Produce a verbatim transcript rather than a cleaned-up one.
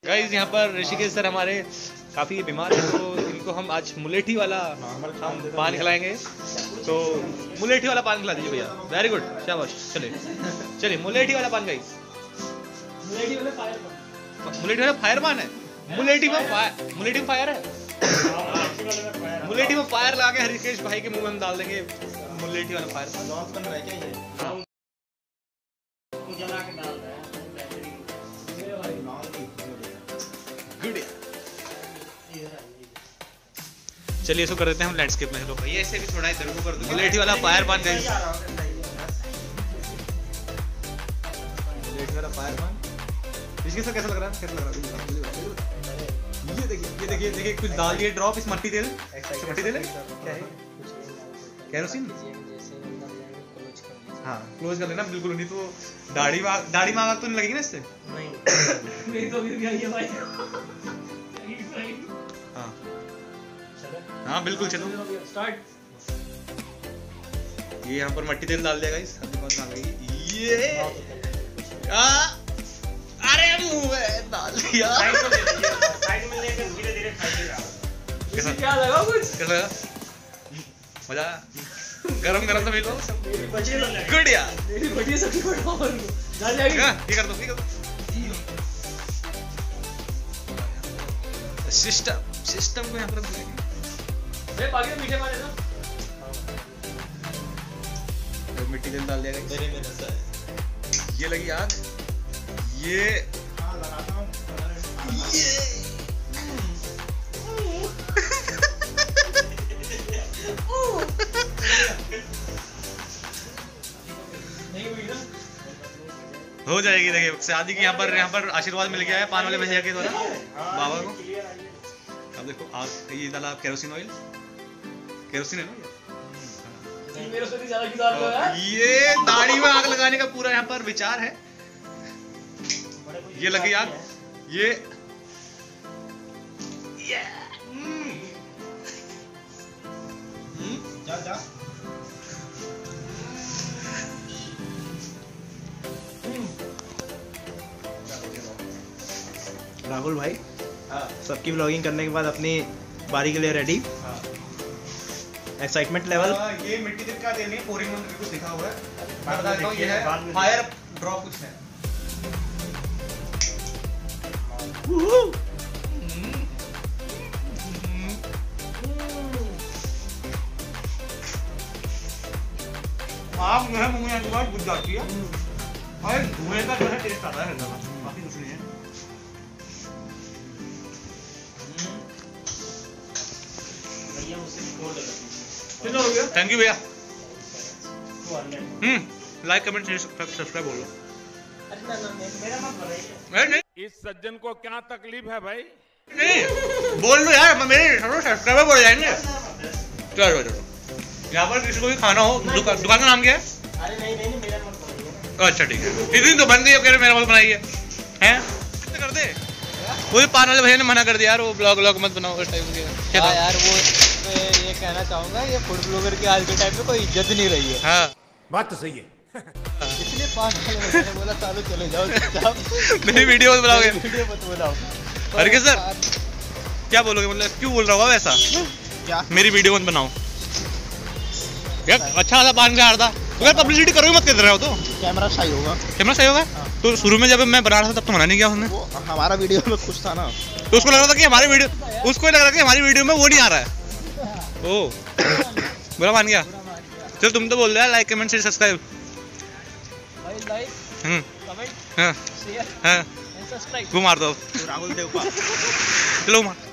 Guys यहाँ पर Rishikesh sir हमारे काफ़ी बीमार हैं, तो इनको हम आज मुलेठी वाला हम पान खिलाएंगे। तो मुलेठी वाला पान खिला दीजिए भैया। वेरी गुड, शाबाश। चलिए चलिए मुलेठी वाला पान गाइस। मुलेठी वाला फायर पान, मुलेठी वाला फायर पान है। मुलेठी में फायर, मुलेठी में फायर है। मुलेठी में फायर लगा के ऋषिकेश भाई के मुंह में हम डाल देंगे मुलेठी वाला फायर पान। बन रहा है क्या ये? जला के डाल रहा है। चलिए इसको कर देते हैं हम लैंडस्केप में। लोग भैया ऐसे भी थोड़ा इधर को कर दो। मुलेठी वाला फायर पान गाइस, मुलेठी वाला फायर पान। इसके साथ कैसा लग रहा है? कैसा लग रहा है? ये देखिए, ये देखिए, देखिए कुछ डाल दिए ड्रॉप इस मट्टी तेल। मट्टी तेल क्या है? केरोसिन। हाँ क्लोज कर लेना बिल्कुल, नहीं तो दाढ़ी दाढ़ी में आग तो नहीं लगेगी ना इससे? नहीं नहीं तो गिर गया ये भाई। हाँ हाँ बिल्कुल, चलो स्टार्ट। ये यहाँ पर मट्टी तेल डाल दिया गाइस। ये आ, अरे मुंह में डाल दिया। साइड में लेकर धीरे धीरे खाइए। कैसा क्या लगा? कुछ कैसा लगा? मजा गरम गरम तो मिलो। गुड यार, मेरी बड़ी सब्जी बढ़ाओ और जा जाएगी। ये कर दो, ये कर दो। सिस्टम सिस्टम को यहाँ पर मैं बाकी मीठे मारे ना। मिट्टी तेल डाल दिया गया। तेरे में नशा है। ये लगी आग। ये हाँ लगाता हूँ। ये हो जाएगी। देखिए शादी की यहाँ पर यहाँ पर आशीर्वाद मिल गया है पान वाले भैया के द्वारा बाबा को। अब देखो आग, ये डाला केरोसिन ऑयल। केरोसिन है ना ये? ये दाढ़ी में आग लगाने का पूरा यहाँ पर विचार है। ये लगी आग। ये जा जा राहुल भाई सबकी व्लॉगिंग करने के बाद अपनी बारी के लिए रेडी। Excitement level. ये मिट्टी तेल का तेल नहीं, पोरिंग मंत्र कुछ लिखा हुआ है। मैं बता देता हूँ, ये है फायर ड्रॉप कुछ है। आग जो है मुंह में आने के बाद बुझ जाती है और धुएं का जो है टेस्ट आता है, बाकी कुछ नहीं है। थैंक यू भैया। हम्म लाइक कमेंट सब्सक्राइब बोलो। नहीं इस सज्जन को क्या तकलीफ है भाई? नहीं बोल लो यार, मेरे सब्सक्राइबर बढ़ जाएंगे। चलो चलो, यहाँ पर किसी को भी खाना हो, दुकान दुकान का नाम क्या है? अरे नहीं नहीं मेरा मत बनाइए। अच्छा ठीक है, इस दिन तो बन गई, कह रहे मेरा मत बनाइए हैं? कर दे। वो पान वाले भैया ने मना कर दिया यार, वो ब्लॉग व्लॉग मत बनाओ उस टाइम के। क्या यार वो तो ये कहना चाहूंगा, ये फूड ब्लॉगर की आज के टाइम में कोई इज्जत नहीं रही है। हाँ बात तो सही है। इसलिए पान वाले भैया ने बोला चालू चले जाओ चुपचाप। मेरी वीडियो मत बनाओगे। वीडियो मत बनाओ। अरे सर क्या बोलोगे, मतलब क्यों बोल रहा होगा वैसा? क्या मेरी वीडियो मत बनाओ यार? अच्छा वाला पान का था तो यार पब्लिसिटी करोगे मत कर रहे हो तो? कैमरा सही होगा। कैमरा सही होगा? हाँ। तो शुरू में जब मैं बना रहा था तब तो मना नहीं किया उसने। वो हमारा वीडियो में कुछ था ना, तो उसको लग रहा था कि हमारी वीडियो, उसको लग रहा था कि हमारी वीडियो में वो नहीं आ रहा है। ओ बुरा मान गया। चल तुम तो बोल रहे हो like comment share subscribe. Hmm comment हाँ शेयर हाँ सब्सक्राइब। वो मार दो राहुल देव। चलो मार।